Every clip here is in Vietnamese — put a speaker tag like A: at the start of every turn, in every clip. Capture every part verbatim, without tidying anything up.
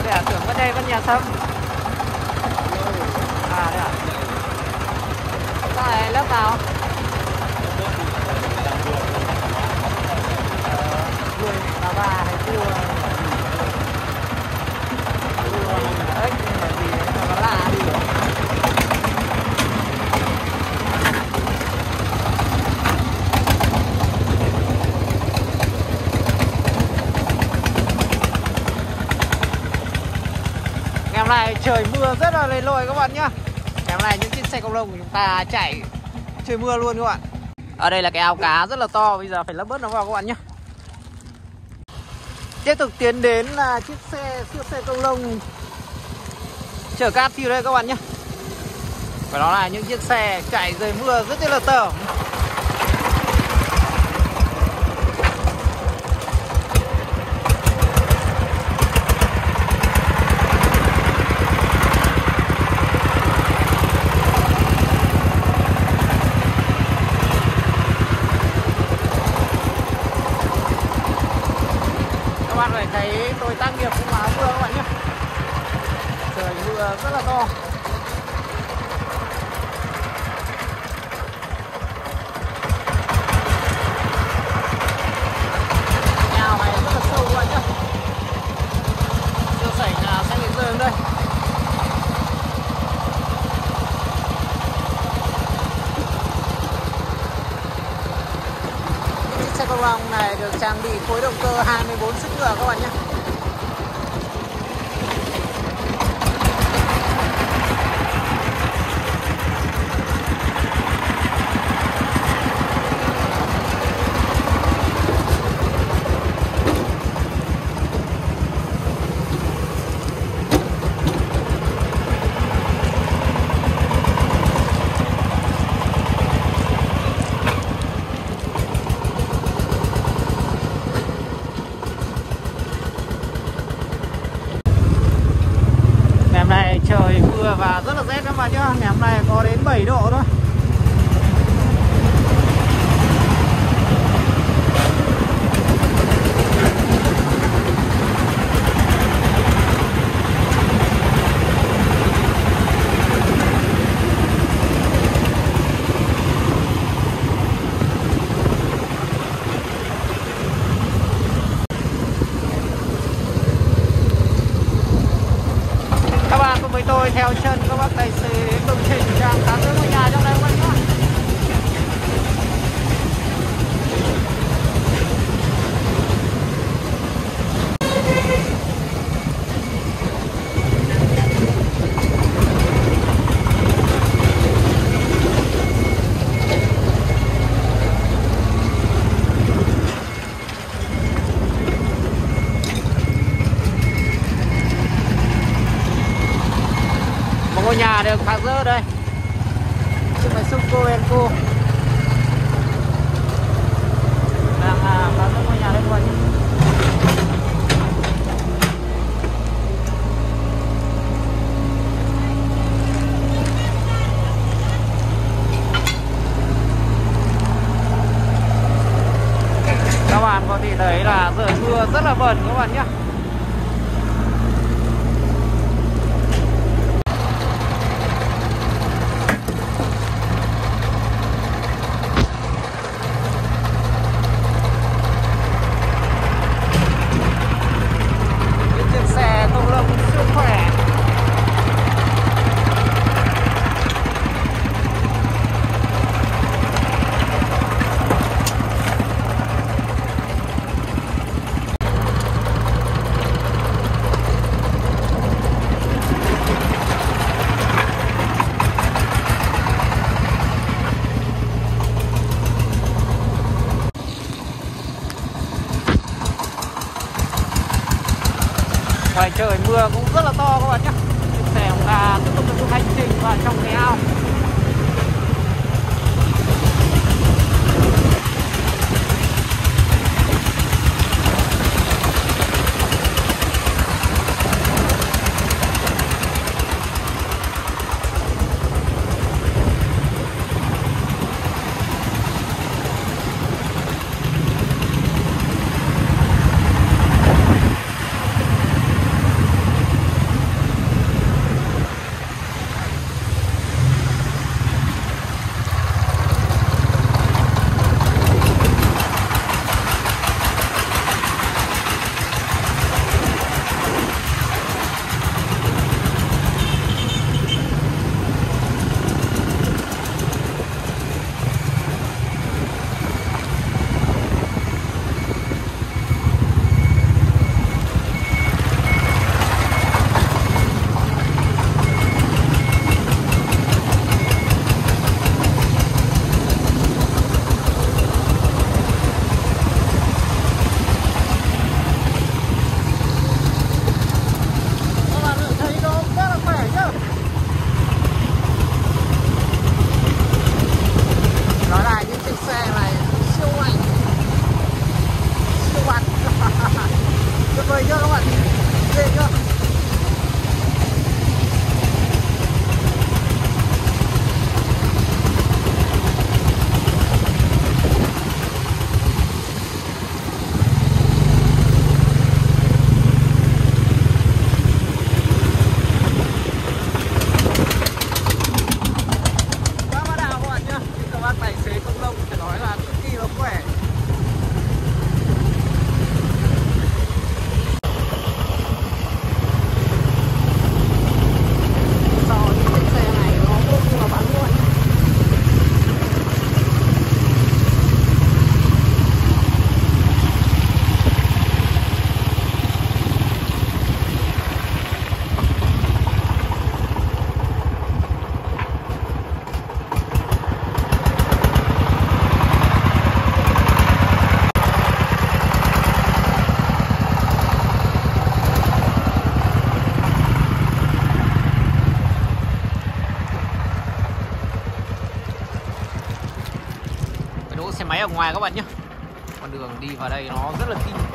A: đây à? Tưởng vẫn đây vẫn nhà Sâm. À đây à? Tại lớp nào? Vườn bà bà hay cua? Cua ếch hay là gì đấy mà nó lạ đi rồi. Ngày hôm nay trời mưa rất là lầy lội các bạn nhá. Ngày hôm nay những chiếc xe công nông của chúng ta chạy trời mưa luôn các bạn. Ở đây là cái ao cá rất là to, bây giờ phải lấp bớt nó vào các bạn nhé. Tiếp tục tiến đến là chiếc xe siêu xe công nông chở cát phiêu đây các bạn nhé. Và đó là những chiếc xe chạy dưới mưa rất là tởm. Các bạn phải thấy tôi tác nghiệp cũng áo mưa các bạn nhé. Trời mưa rất là to. Ao này rất là sâu các bạn nhé. Chưa sảnh là sẽ bị rơi đến đây. Xe công nông này được trang bị khối động cơ hai mươi bốn sức ngựa các bạn nhé. Trời mưa và rất là rét các bạn nhá. Ngày hôm nay có đến bảy độ thôi. Với tôi theo chân các bác tài xế công trình trang tám mươi ngôi nhà trong đây các bạn nhé. Ngôi nhà được phá rỡ đây. Chiếc máy xúc cô Enco đang phá rỡ ngôi nhà đây các bạn nhé. Các bạn có thể thấy là trời mưa rất là bẩn các bạn nhé. Ngoài trời mưa cũng rất là to các bạn nhé. Chiếc xe của ta tiếp tục được hành trình vào trong cái ao. vời chưa các bạn, ghê chưa. Xe máy ở ngoài các bạn nhé. Con đường đi vào đây nó rất là kinh.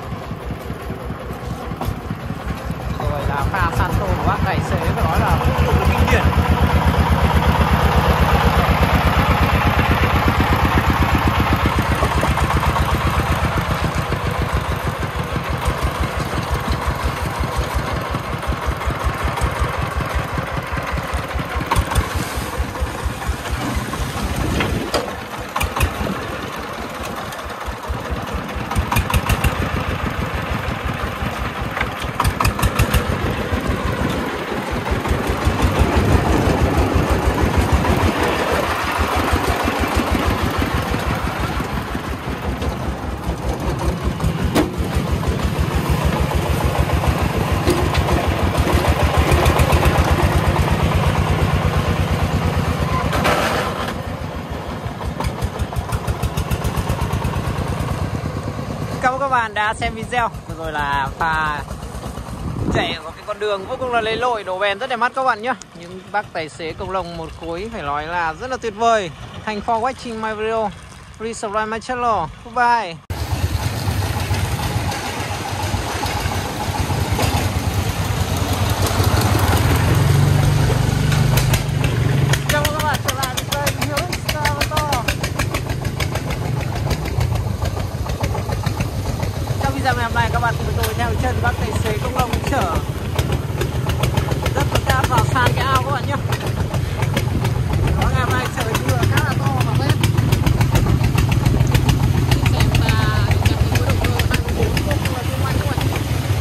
A: Rồi là pha Santo của bác tài xế phải nói là vô cùng là kinh điển. Cảm ơn các bạn đã xem video. Vừa rồi là pha chạy ở cái con đường vô cùng là lầy lội, đổ bèn rất đẹp mắt các bạn nhé. Những bác tài xế công lông một khối phải nói là rất là tuyệt vời. Thanks for watching my video. Please subscribe my channel. Bye. Ngày hôm nay các bạn cùng tôi theo chân các tài xế công lông chở rất phức tạp vào sàn cái ao các bạn nhé. Đó, ngày hôm nay trời mưa khá là to và rét. Xem ta xem cái động cơ hai mươi bốn vô cùng là tuyệt vời các bạn nhé.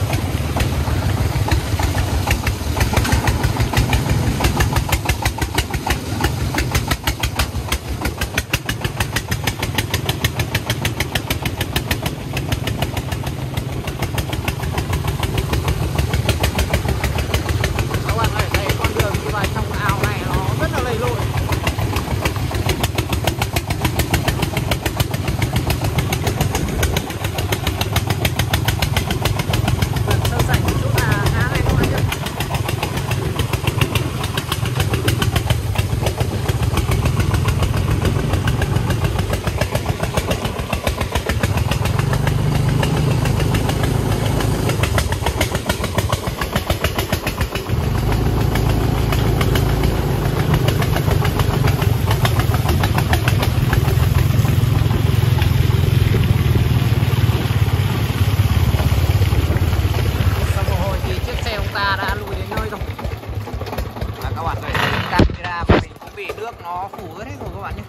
A: Nó phủ hết rồi các bạn nhé.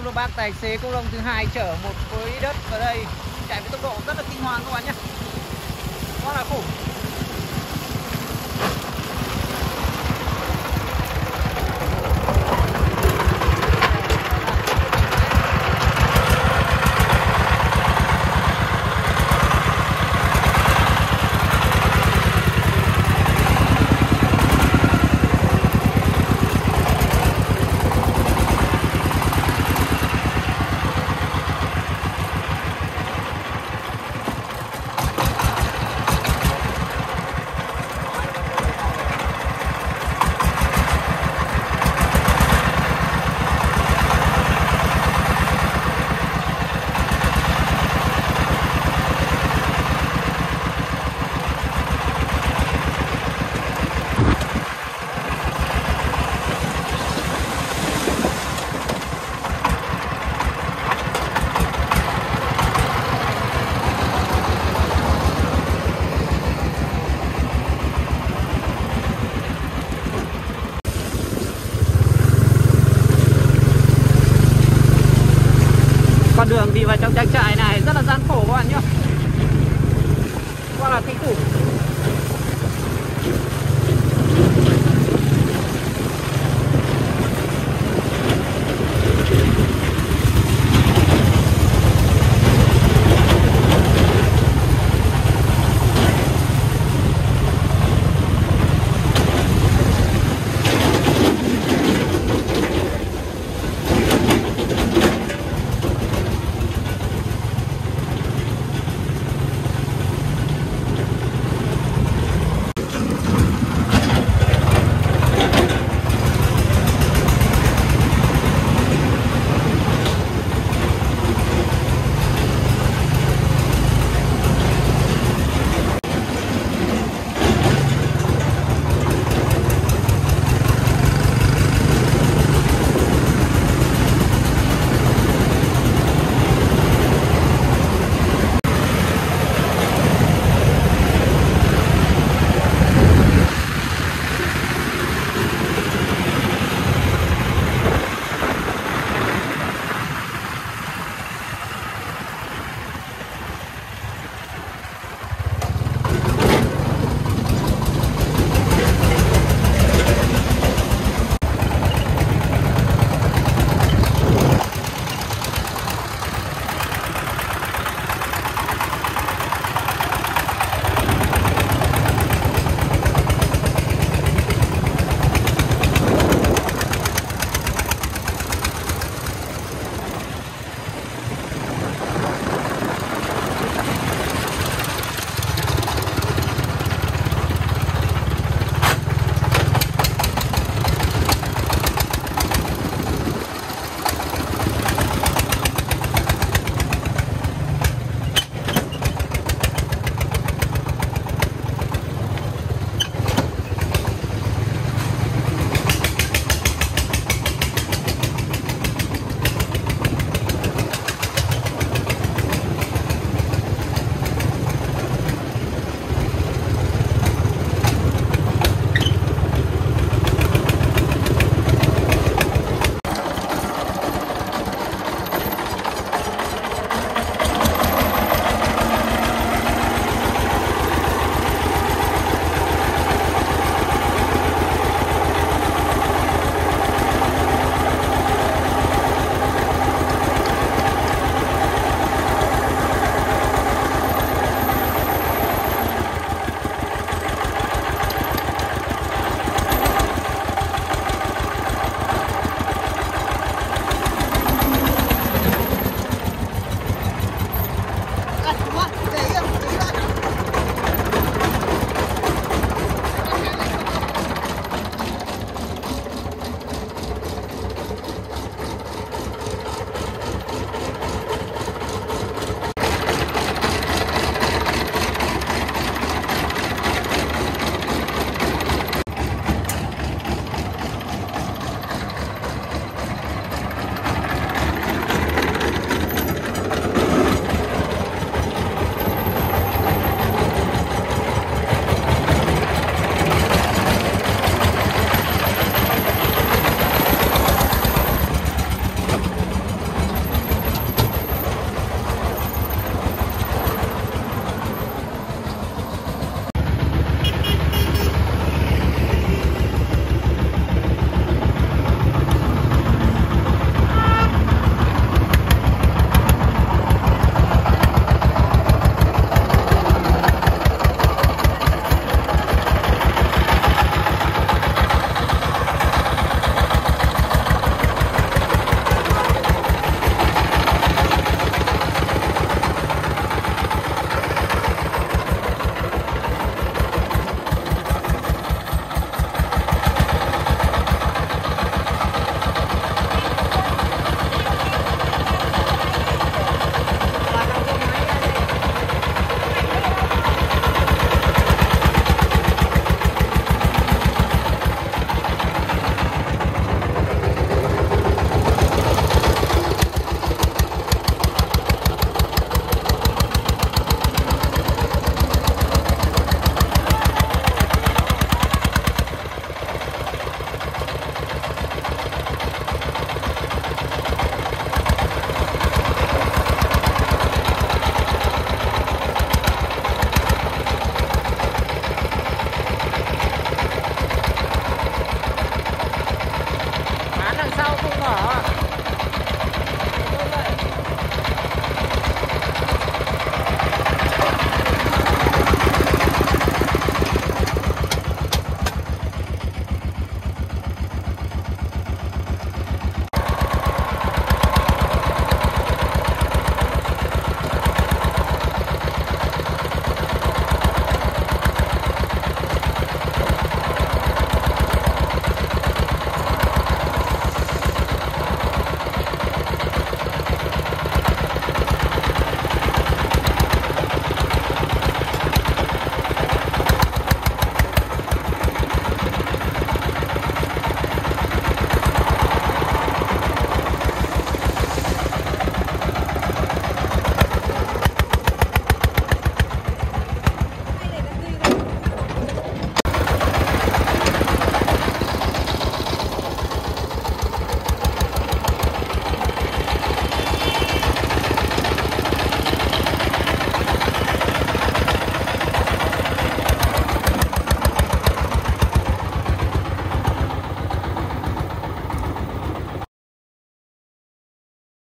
A: được bác tài xế công nông thứ hai chở một khối đất vào đây chạy với tốc độ rất là kinh hoàng các bạn nhé, quá là khủng. Con đường đi vào trong trang trại này rất là gian khổ các bạn nhé, quá là kinh khủng.